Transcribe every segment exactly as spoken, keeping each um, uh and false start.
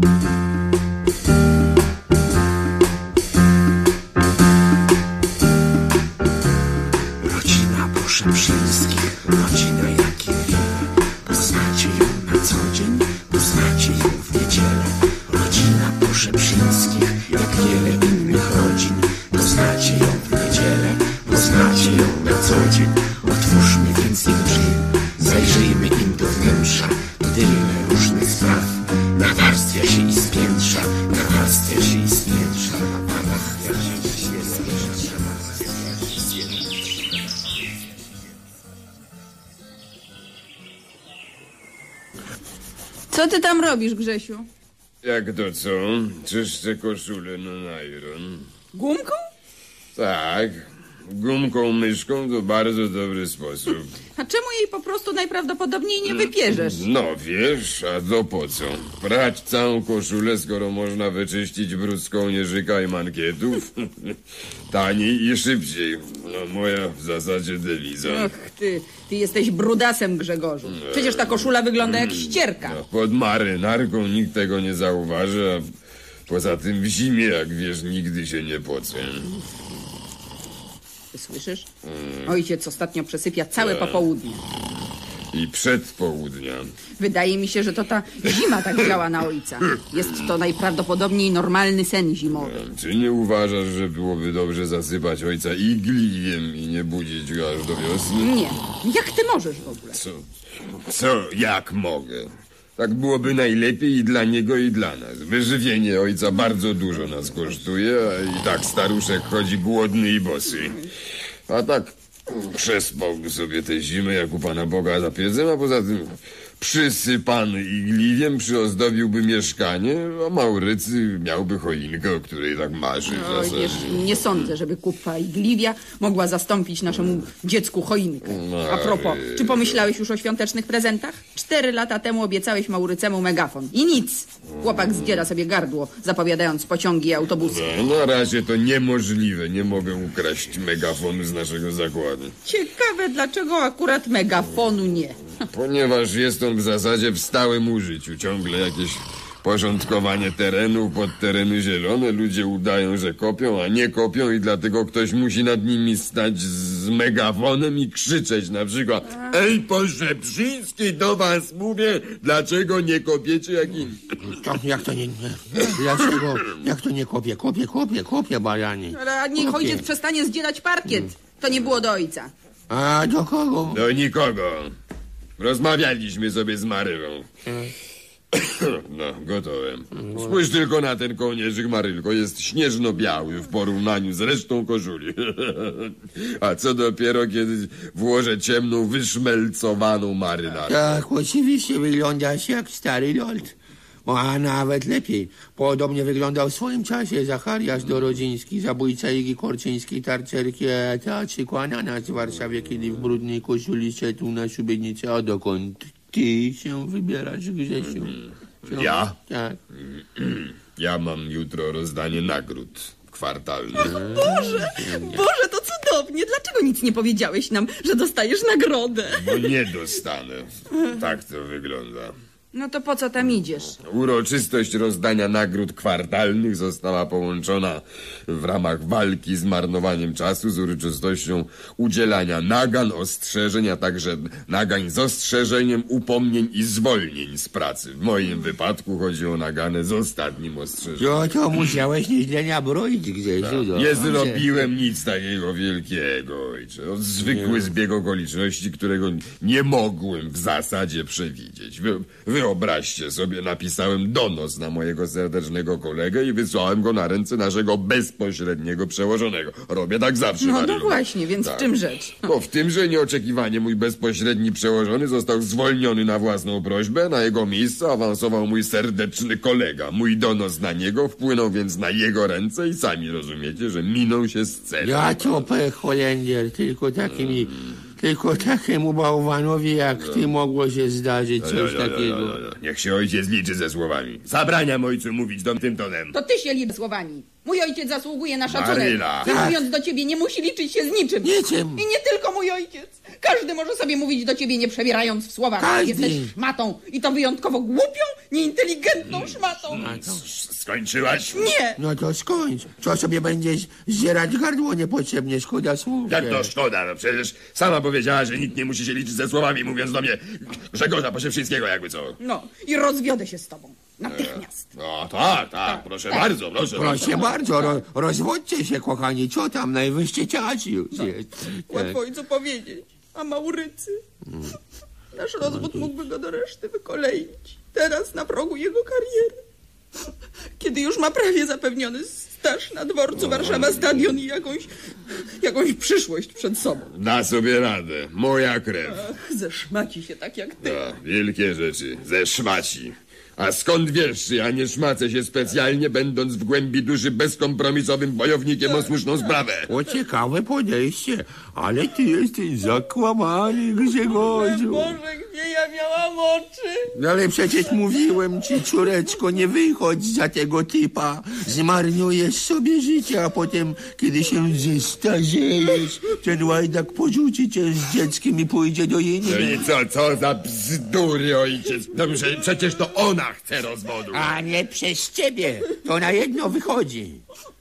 Rodzina Poszeprzyńskich, rodzina jakich wiele. Poznacie ją na co dzień, poznacie ją w niedzielę. Rodzina Poszeprzyńskich, jak wiele innych rodzin. Poznacie ją w niedzielę, poznacie ją na co dzień. Otwórzmy więc ich drzwi, zajrzyjmy im do wnętrza. Tyle różnych spraw nawarstwia się i spiętrza, nawarstwia się i spiętrza, nawarstwia się i spiętrza, nawarstwia się i spiętrza. Co ty tam robisz, Grzesiu? Jak to co? Czyszczę koszulę na najron. Gumką? Tak, gumką, myszką to bardzo dobry sposób. A czemu jej po prostu najprawdopodobniej nie wypierzesz? No wiesz, a to po co? Prać całą koszulę, skoro można wyczyścić brud z kołnierzyka i mankietów? Taniej i szybciej. No moja w zasadzie dewiza. Och, ty, ty jesteś brudasem, Grzegorzu. Przecież ta koszula wygląda jak ścierka. No, pod marynarką nikt tego nie zauważy, a poza tym w zimie, jak wiesz, nigdy się nie pocę. Ty słyszysz? Ojciec ostatnio przesypia całe popołudnie. I przed południa. Wydaje mi się, że to ta zima tak działa na ojca. Jest to najprawdopodobniej normalny sen zimowy. Czy nie uważasz, że byłoby dobrze zasypać ojca igliwiem i nie budzić go aż do wiosny? Nie. Jak ty możesz w ogóle? Co? Co? Jak mogę? Tak byłoby najlepiej i dla niego, i dla nas. Wyżywienie ojca bardzo dużo nas kosztuje, a i tak staruszek chodzi głodny i bosy. A tak przespałby sobie tę zimę jak u Pana Boga za piecem, a poza tym przysypany igliwiem przyozdobiłby mieszkanie, a Maurycy miałby choinkę, o której tak marzy w Oj, zasadzie. wiesz, nie sądzę, żeby kupa igliwia mogła zastąpić naszemu dziecku choinkę. A propos, czy pomyślałeś już o świątecznych prezentach? Cztery lata temu obiecałeś Maurycemu megafon. I nic. Chłopak zdziera sobie gardło, zapowiadając pociągi i autobusy. No, na razie to niemożliwe. Nie mogę ukraść megafonu z naszego zakładu. Ciekawe, dlaczego akurat megafonu nie. Ponieważ jest on w zasadzie w stałym użyciu. Ciągle jakieś porządkowanie terenów, pod tereny zielone. Ludzie udają, że kopią, a nie kopią i dlatego ktoś musi nad nimi stać z megafonem i krzyczeć na przykład: Ej, Poszeprzyński, do was mówię, dlaczego nie kopiecie jak inni? To, jak to nie... nie dlaczego? Jak to nie kopię? Kopię, kopię, kopię, baranie. Ale niech Kopię. ojciec przestanie zdzierać parkiet. To nie było do ojca. A do kogo? Do nikogo. Rozmawialiśmy sobie z Marylą. No, gotowe. Spójrz tylko na ten kołnierzyk, Marylko. Jest śnieżno-biały w porównaniu z resztą koszuli. A co dopiero, kiedy włożę ciemną, wyszmelcowaną marynarkę. Tak, oczywiście wyglądasz jak stary lord. A nawet lepiej. Podobnie wyglądał w swoim czasie Zachariasz Dorodziński, zabójca Igi Korczyńskiej, tarcerki Teatrzyku Ananas w Warszawie, kiedy w brudnej koszuli szedł na szubienicę. A dokąd ty się wybierasz, Grzesiu? Co? Ja? Tak. Ja mam jutro rozdanie nagród kwartalnych. Boże, Boże, to cudownie. Dlaczego nic nie powiedziałeś nam, że dostajesz nagrodę? Bo nie dostanę. Tak to wygląda. No to po co tam idziesz? Uroczystość rozdania nagród kwartalnych została połączona w ramach walki z marnowaniem czasu z uroczystością udzielania nagan, ostrzeżeń, a także nagań z ostrzeżeniem, upomnień i zwolnień z pracy. W moim wypadku chodzi o naganę z ostatnim ostrzeżeniem. No to musiałeś nieźle nabroić, Grzesiu. No. Nie zrobiłem nic takiego wielkiego, ojcze. To zwykły zbieg okoliczności, którego nie mogłem w zasadzie przewidzieć. Wy, wyobraźcie sobie, napisałem donos na mojego serdecznego kolegę i wysłałem go na ręce naszego bezpośredniego przełożonego. Robię tak zawsze, No, Marylo. no właśnie, więc Tak. w czym rzecz? Bo w tym, że nieoczekiwanie mój bezpośredni przełożony został zwolniony na własną prośbę, na jego miejsce awansował mój serdeczny kolega. Mój donos na niego wpłynął więc na jego ręce i sami rozumiecie, że minął się z celem. Ja to pech, Holender, tylko takimi... Tylko takiemu bałwanowi jak ty mogło się zdarzyć coś No, no, no, takiego. no, no, no. Niech się ojciec liczy ze słowami. Zabraniam ojcu mówić do tym tonem. To ty się liczy słowami. Mój ojciec zasługuje na szacunek. Maryla. I mówiąc do ciebie, nie musi liczyć się z niczym. Niczym. I nie tylko mój ojciec. Każdy może sobie mówić do ciebie, nie przebierając w słowach. Każdy. Jesteś szmatą i to wyjątkowo głupią, nieinteligentną szmatą. Skończyłaś? Nie! No to skończ. Co sobie będziesz zdzierać gardło niepotrzebnie, szkoda słów. Jak to szkoda, no przecież sama powiedziała, że nikt nie musi się liczyć ze słowami, mówiąc do mnie Grzegorza Posiewszyńskiego, jakby co. No i rozwiodę się z tobą. Natychmiast. No tak, tak, proszę bardzo, proszę. Proszę bardzo, ro, rozwodźcie się, kochani. Co tam, najwyższy czas już jest. Łatwo ojcu powiedzieć. A Maurycy? Nasz rozwód mógłby go do reszty wykoleić. Teraz na progu jego kariery. Kiedy już ma prawie zapewniony staż na dworcu Warszawa Stadion i jakąś, jakąś przyszłość przed sobą. Da sobie radę, moja krew. Ach, zeszmaci się tak jak ty. No, wielkie rzeczy, ze szmaci. A skąd wiesz, czy ja nie szmacę się specjalnie, będąc w głębi duszy bezkompromisowym bojownikiem o słuszną sprawę? O, ciekawe podejście, ale ty jesteś zakłamany, Grzegorzu. Boże, gdzie ja miałam oczy? No ale przecież mówiłem ci, córeczko, nie wychodź za tego typa. Zmarnujesz sobie życie, a potem, kiedy się zestarzejesz, ten łajdak porzuci cię z dzieckiem i pójdzie do No innej. i co, co za bzdury, ojciec? No, prze- przecież to ona chce rozwodu. A nie przez ciebie. To na jedno wychodzi.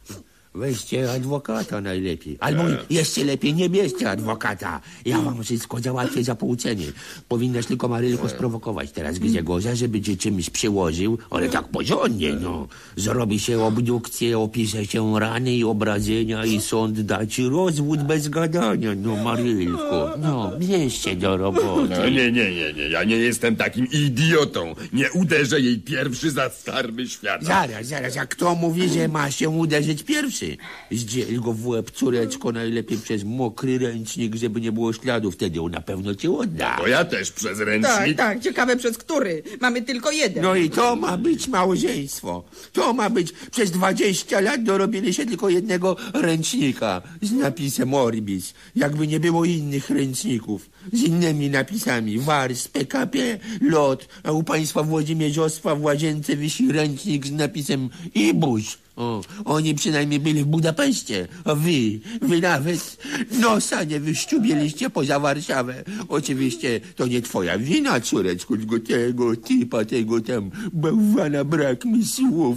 Weźcie adwokata najlepiej. Albo jeszcze lepiej nie bierzcie adwokata. Ja wam wszystko załatwię za pół ceny. Powinnaś tylko Marylko sprowokować teraz Grzegorza, żeby cię czymś przyłożył, ale tak porządnie, no. Zrobi się obdukcję, opisze się rany i obrażenia i sąd da ci rozwód bez gadania. No, Marylko, no, bierzcie do roboty. No nie, nie, nie, nie, ja nie jestem takim idiotą. Nie uderzę jej pierwszy za skarby świata. Zaraz, zaraz, a kto mówi, że ma się uderzyć pierwszy? Zdziel go w łeb, córeczko, najlepiej przez mokry ręcznik, żeby nie było śladów. Wtedy on na pewno cię odda. Bo ja też przez Tak, ręcznik. tak, ciekawe przez który. Mamy tylko jeden. No i to ma być małżeństwo. To ma być, przez dwadzieścia lat dorobili się tylko jednego ręcznika z napisem Orbis. Jakby nie było innych ręczników z innymi napisami. Wars, P K P, Lot, a u państwa Włodzimierzostwa w łazience wisi ręcznik z napisem Ibuś. O, oni przynajmniej byli w Budapeszcie, a wy, wy nawet nosa nie wyściubieliście poza Warszawę. Oczywiście to nie twoja wina, córeczku, tylko tego typa, tego tam bałwana, brak mi słów.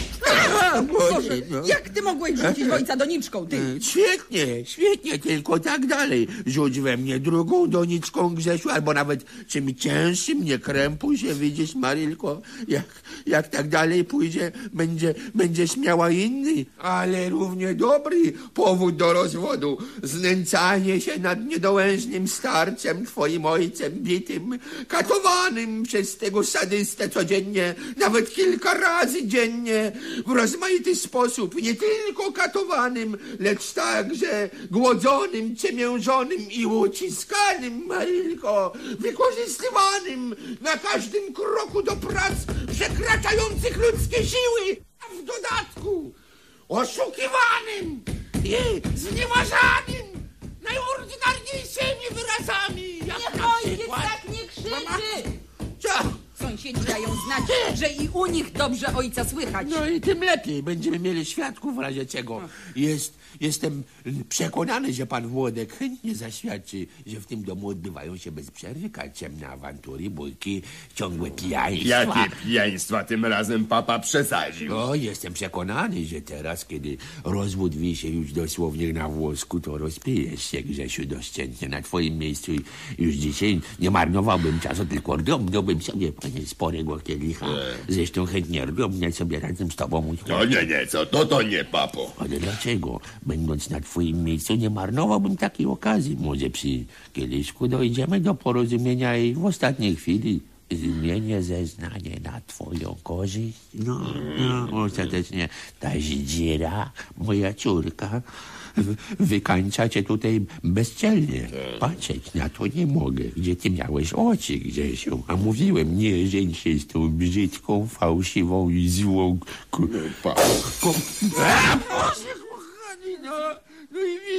A, Boże, no. jak ty mogłeś rzucić ojca doniczką, ty? Świetnie, świetnie, tylko tak dalej. Rzuć we mnie drugą doniczką, Grzesiu, albo nawet czym cięższym, nie krępuj się, widzisz, Marylko, jak, jak tak dalej pójdzie, będzie, będziesz miała inny, ale równie dobry powód do rozwodu. Znęcanie się nad niedołężnym starcem, twoim ojcem bitym, katowanym przez tego sadystę codziennie, nawet kilka razy dziennie, w rozmaity sposób, nie tylko katowanym, lecz także głodzonym, ciemiężonym i uciskanym, Marylko, wykorzystywanym na każdym kroku do prac przekraczających ludzkie siły, a w dodatku oszukiwanym i znieważanym najordynarniejszymi wyrazami, jak Niech na ojciec przykład... tak nie krzyczy! Co? Sąsiedzi dają znać, że i u nich dobrze ojca słychać. No i tym lepiej. Będziemy mieli świadków w razie czego. Jest, jestem przekonany, że pan Włodek chętnie zaświadczy, że w tym domu odbywają się bez przerwy ciemne awantury, bójki, ciągłe pijaństwa. Jakie pijaństwa tym razem papa przesadził? No, jestem przekonany, że teraz, kiedy rozwód wisi już dosłownie na włosku, to rozpijesz się, Grzesiu, doszczętnie na twoim miejscu i już dzisiaj nie marnowałbym czasu, tylko rdomnąłbym sobie sporego kielicha. Zresztą chętnie rdomnę sobie razem z tobą. No nie, nie, co, to to nie, papo. Ale dlaczego? Będąc na twoim miejscu, nie marnowałbym takiej okazji. Może przy kieliszku dojdziemy do porozumienia i w ostatniej chwili zmienię zeznanie na twoją korzyść. No, no ostatecznie ta zdzira, moja córka, wykańcza cię tutaj bezczelnie. Patrzeć na to nie mogę. Gdzie ty miałeś oczy, Grzesiu? A mówiłem, nie żeń się z tą brzydką, fałszywą i złą... Ko... Papo. Ko... A, Boże, kochani, no, no i widzisz,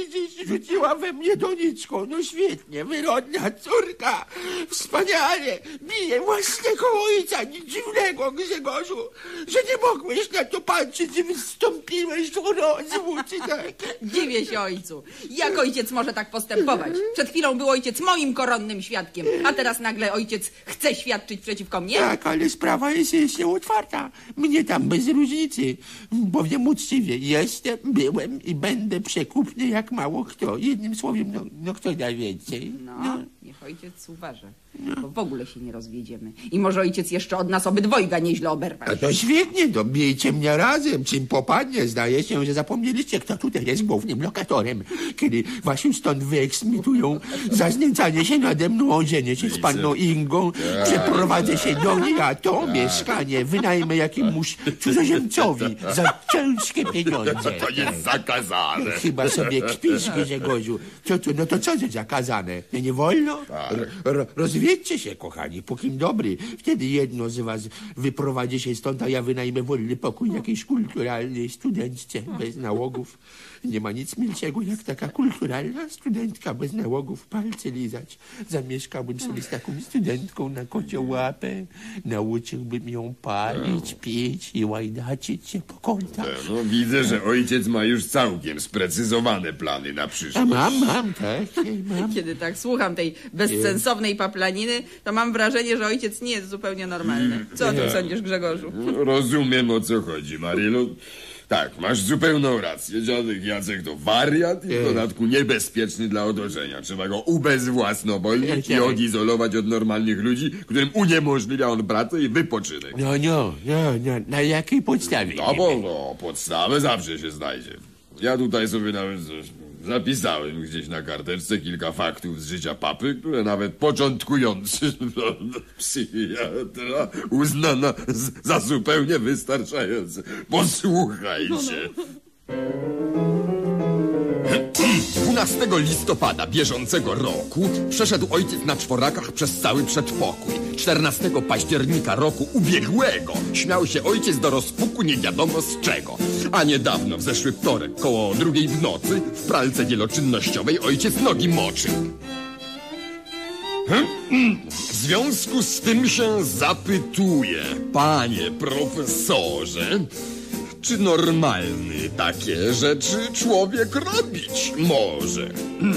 rzuciła we mnie doniczką. No świetnie, wyrodna córka. Wspaniale. Bije własnego ojca. Nic dziwnego, Grzegorzu, że nie mogłeś na to patrzeć, że wystąpiłeś o rozwód, tak? Dziwię się ojcu. Jak ojciec może tak postępować? Przed chwilą był ojciec moim koronnym świadkiem, a teraz nagle ojciec chce świadczyć przeciwko mnie? Tak, ale sprawa jest jeszcze otwarta. Mnie tam bez różnicy. Powiem uczciwie, jestem, byłem i będę przekupny jak mało kto. Jednym słowem, no, no kto da więcej? No, no. Niech ojciec uważa, bo w ogóle się nie rozwiedziemy. I może ojciec jeszcze od nas obydwojga nieźle oberwać. A to świetnie, to bijcie mnie razem, czym popadnie. Zdaje się, że zapomnieliście, kto tutaj jest głównym lokatorem. Kiedy wasi stąd wyeksmitują zaznęcanie się nade mną, ożenię się z panną Ingą, przeprowadzę się do niej, a to mieszkanie wynajmę jakiemuś cudzoziemcowi za ciężkie pieniądze. To jest zakazane. Chyba sobie kpisz, Grzegorzu. Co tu, no to co jest zakazane? Nie, nie wolno? R rozwiedźcie się, kochani, pókim dobry. Wtedy jedno z was wyprowadzi się stąd, a ja wynajmę wolny pokój jakiejś kulturalnej studentce bez nałogów. Nie ma nic milszego jak taka kulturalna studentka bez nałogów palce lizać. Zamieszkałbym sobie z taką studentką na kociołapę. Nauczyłbym ją palić, pić i łajdacić się po kątach. No, widzę, że ojciec ma już całkiem sprecyzowane plany na A przyszłość. mam, mam, tak, mam. Kiedy tak słucham tej bezsensownej paplaniny, to mam wrażenie, że ojciec nie jest zupełnie normalny. Co o tym sądzisz, Grzegorzu? Rozumiem, o co chodzi, Marylo. Tak, masz zupełną rację. Dziadek Jacek to wariat i w dodatku niebezpieczny dla otoczenia. Trzeba go ubezwłasnowolnić i odizolować od normalnych ludzi, którym uniemożliwia on pracę i wypoczynek. No, no, no, no, na jakiej podstawie? No bo no, podstawę zawsze się znajdzie. Ja tutaj sobie nawet zapisałem gdzieś na karteczce kilka faktów z życia papy, które nawet początkujący psychiatra uznano za zupełnie wystarczające. Posłuchajcie. dwunastego listopada bieżącego roku przeszedł ojciec na czworakach przez cały przedpokój. czternastego października roku ubiegłego śmiał się ojciec do rozpuku nie wiadomo z czego. A niedawno, w zeszły wtorek, koło drugiej w nocy, w pralce wieloczynnościowej ojciec nogi moczył. W związku z tym się zapytuję, panie profesorze, czy normalny takie rzeczy człowiek robić może?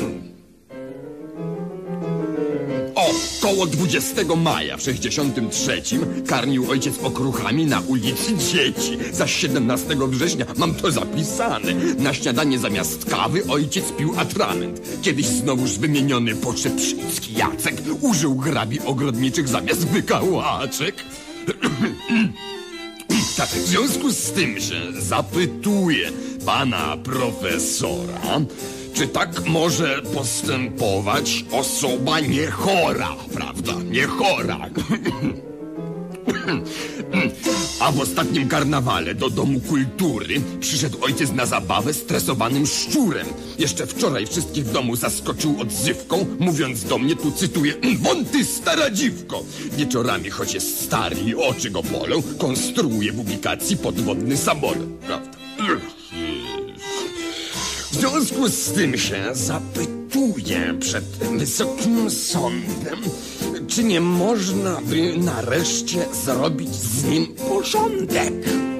O, koło dwudziestego maja w sześćdziesiątym trzecim karmił ojciec okruchami na ulicy dzieci. Zaś siedemnastego września, mam to zapisane, na śniadanie zamiast kawy ojciec pił atrament. Kiedyś znowuż wymieniony Pokrzeprzyński Jacek użył grabi ogrodniczych zamiast wykałaczek. Tak, w związku z tym się zapytuję pana profesora, czy tak może postępować osoba niechora, prawda? Niechora. A w ostatnim karnawale do Domu Kultury przyszedł ojciec na zabawę stresowanym szczurem. Jeszcze wczoraj wszystkich w domu zaskoczył odzywką, mówiąc do mnie, tu cytuję, won ty stara dziwko. Wieczorami, choć jest stary i oczy go bolą, konstruuje w ubikacji podwodny samolot, prawda? W związku z tym się zapytuję przed Wysokim Sądem, czy nie można by nareszcie zrobić z nim porządek?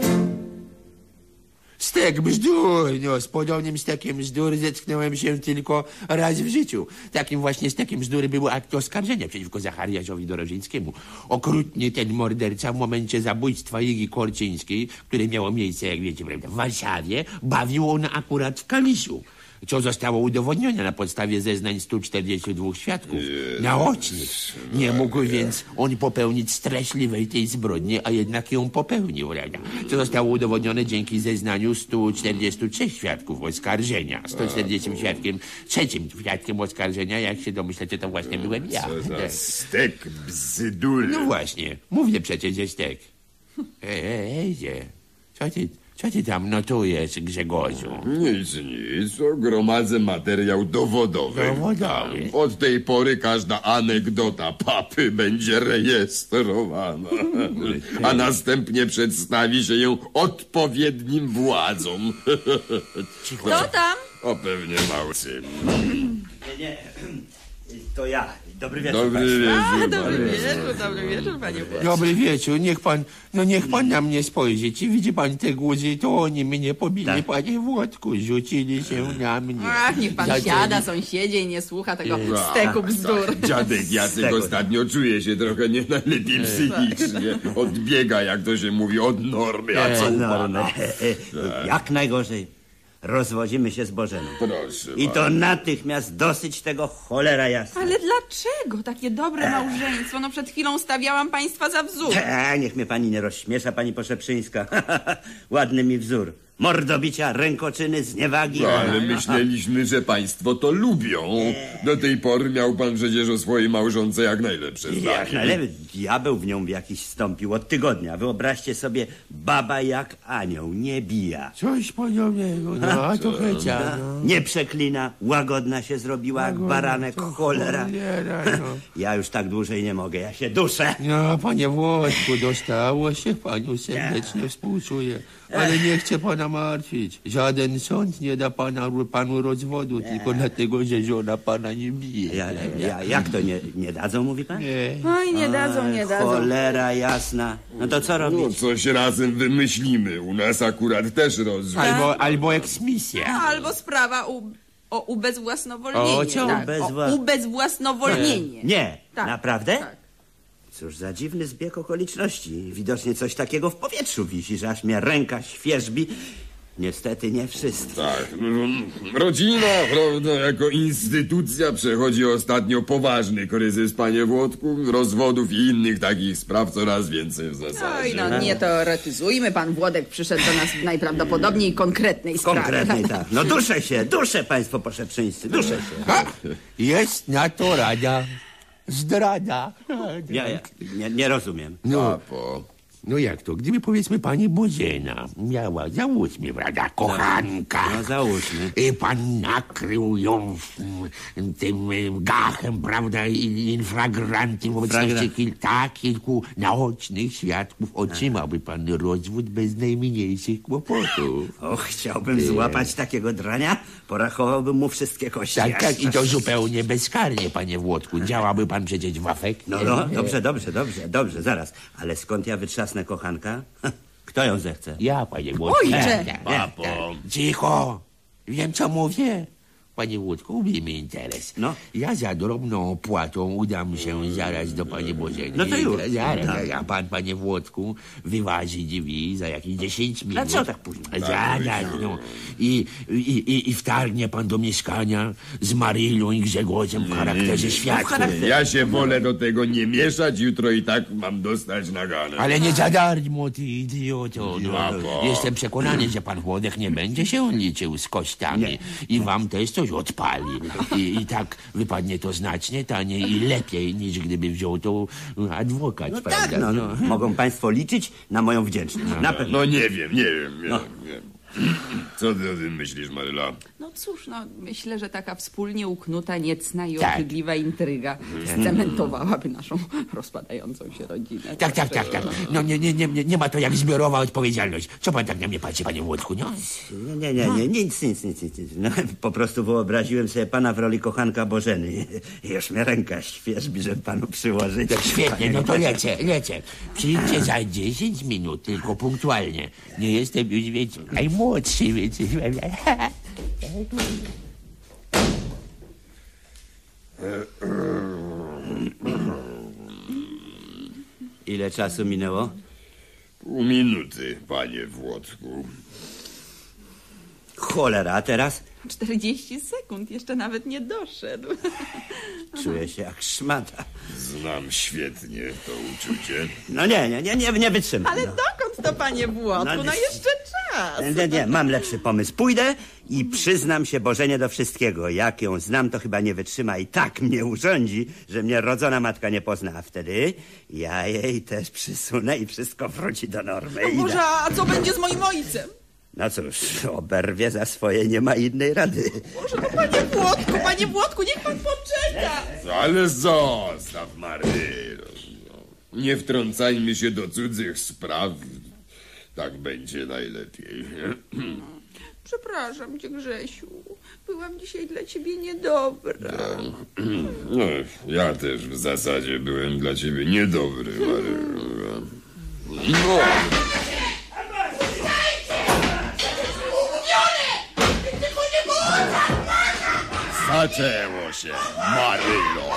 Stek bzdur, no, z podobnym stekiem bzdur zetknąłem się tylko raz w życiu. Takim właśnie stekiem bzdur był akt oskarżenia przeciwko Zachariaszowi Dorożyńskiemu. Okrutnie ten morderca w momencie zabójstwa Igi Korczyńskiej, które miało miejsce, jak wiecie, prawda, w Warszawie, bawił on akurat w Kaliszu. Co zostało udowodnione na podstawie zeznań stu czterdziestu dwóch świadków. Naocznych. Nie mógł więc on popełnić straszliwej tej zbrodni, a jednak ją popełnił, prawda? Co zostało udowodnione dzięki zeznaniu stu czterdziestu trzech świadków oskarżenia. sto czterdziestym świadkiem, trzecim świadkiem oskarżenia, jak się domyślacie, to właśnie byłem ja. Co za stek bzdur. No właśnie, mówię przecież, że stek. Ej, ejdzie, co ty... Co ty tam notujesz, Grzegorzu? Nic, nic. Gromadzę materiał dowodowy. Dowodowy? Od tej pory każda anegdota papy będzie rejestrowana. A następnie przedstawi się ją odpowiednim władzom. Kto tam? O, pewnie mały syn. Nie, nie, to ja. Dobry wieczór. Dobry państwu. wieczór. A, dobry panie. wieczór, dobry wieczór, panie Włodku. Dobry wieczór, niech pan, no niech pan na mnie spojrzy. Czy widzi pan te guzy? To oni mnie pobili, Tak. panie Włodku, rzucili się na mnie. Ach, niech pan Zaczęli- siada, sąsiedzie, i nie słucha tego steku bzdur. Tak, dziadek Jacek Tego. ostatnio czuje się trochę nie najlepiej psychicznie. Odbiega, jak to się mówi, od normy. A co u No, pana? no, jak najgorzej. Rozwodzimy się z Bożeną. Proszę I to natychmiast dosyć tego cholera jasna. Ale dlaczego takie dobre małżeństwo? No przed chwilą stawiałam państwa za wzór. E, niech mnie pani nie rozśmiesza, pani Poszeprzyńska. Ładny mi wzór. Mordobicia, rękoczyny, zniewagi. No, ale myśleliśmy, że państwo to lubią. Do tej pory miał pan przecież o swojej małżonce jak najlepsze Jak zdanie. najlepiej. Diabeł w nią jakiś wstąpił od tygodnia. Wyobraźcie sobie, baba jak anioł, nie bija. Coś podobnego, no, a to hecia, no. Nie przeklina, łagodna się zrobiła jak baranek, To cholera. cholera, no. Ja już tak dłużej nie mogę, ja się duszę. No, panie Włodku, dostało się, panu serdecznie współczuję. Ale nie chcę pana martwić. Żaden sąd nie da pana, panu rozwodu, tylko dlatego, że żona pana nie bije. Ja, ja, jak to nie, nie dadzą, mówi pan? Nie. Oj, nie dadzą, nie dadzą. Cholera jasna. No to co No, robić? coś razem wymyślimy. U nas akurat też rozwód. Albo, albo eksmisja. Albo sprawa u, o ubezwłasnowolnienie. O co? Tak, Ubezwła- o ubezwłasnowolnienie. Nie, Tak, naprawdę? tak. Cóż za dziwny zbieg okoliczności. Widocznie coś takiego w powietrzu wisi, że aż mnie ręka świerzbi. Niestety nie wszyscy. Tak. Rodzina, prawda, jako instytucja przechodzi ostatnio poważny kryzys, panie Włodku. Rozwodów i innych takich spraw coraz więcej w Oj, zasadzie. no nie teoretyzujmy. Pan Włodek przyszedł do nas w najprawdopodobniej konkretnej sprawie. Konkretnie tak. No duszę się, duszę, państwo Poszeprzyńscy, duszę się. Ha! Jest na to rada. Zdrada. Ja, ja nie, nie rozumiem. No, Papo. no jak to? Gdyby powiedzmy pani Bożena miała, załóżmy, prawda, kochanka. No załóżmy. I pan nakrył ją mm, tym mm, gachem, prawda, i- infragrantem wobec Fragra- kil, tak, kilku naocznych świadków. Otrzymałby pan rozwód bez najmniejszych kłopotów. Och, chciałbym złapać takiego drania, porachowałbym mu wszystkie kości. Tak, tak, i to zupełnie bezkarnie, panie Włodku. Działałby pan przecież w afekcie. No, no, dobrze, dobrze, dobrze, dobrze, zaraz. Ale skąd ja wytrzasnę kochanka? Kto ją zechce? Ja, panie Włodku. Ojcze! Tak, Papo. tak. Cicho! Wiem, co mówię. Panie Włodku, ubijmy interes. No. Ja za drobną opłatą udam się zaraz do pani Bożeny. No to już. Zaraz, Tak. a pan, panie Włodku, wyważy drzwi za jakieś dziesięć minut. A co tak późno? Zaraz, no. I, i, i, I wtargnie pan do mieszkania z Marylą i Grzegorzem w charakterze świadków. Ja się wolę do tego nie mieszać, jutro i tak mam dostać nagane. Ale nie za darmo, ty idioto. No. Brawo. Jestem przekonany, że pan Włodek nie będzie się liczył z kościami i wam też coś odpali. I, I tak wypadnie to znacznie taniej i lepiej, niż gdyby wziął to adwokat, No prawda? tak, no, no. Mogą państwo liczyć na moją wdzięczność. Na pewno. No nie wiem, nie wiem, nie No. wiem. Nie wiem. Co ty o tym myślisz, Maryla? No cóż, no myślę, że taka wspólnie uknuta, niecna i Tak. obrzydliwa intryga scementowałaby naszą rozpadającą się rodzinę. Tak, tak, tak, tak. No nie, nie, nie, nie, nie ma to jak zbiorowa odpowiedzialność. Co pan tak na mnie patrzy, panie Włodku, no? Nie, nie, nie, nie, nic, nic, nic, nic. nic. No, po prostu wyobraziłem sobie pana w roli kochanka Bożeny. Już mnie ręka świeżbi, żeby panu przyłożyć. Tak świetnie, no to lecę, lecę. Przyjdźcie za dziesięć minut, tylko punktualnie. Nie jestem już, wiecie, najmłodszy, wiecie. Ile czasu minęło? Pół minuty, panie Włodku. Cholera, a teraz czterdzieści sekund, jeszcze nawet nie doszedł. czuję się jak szmata. Znam świetnie to uczucie. No nie, nie, nie, nie, nie wytrzymam. Ale no. dokąd to, panie Włodku? No, No nie- jeszcze czas. Nie, nie, mam lepszy pomysł. Pójdę i przyznam się Bożenie do wszystkiego. Jak ją znam, to chyba nie wytrzyma i tak mnie urządzi, że mnie rodzona matka nie pozna. A wtedy ja jej też przysunę i wszystko wróci do normy. Idę. Może, a co będzie z moim ojcem? No cóż, oberwie za swoje, nie ma innej rady. Może, no panie Włodku, panie Włodku, niech pan poczeka. Ale zostaw, Marylo. Nie wtrącajmy się do cudzych spraw. Tak będzie najlepiej. Przepraszam cię, Grzesiu. Byłam dzisiaj dla ciebie niedobra. No, ja też w zasadzie byłem dla ciebie niedobry, Marylo. No. Zaczęło się, Marylo.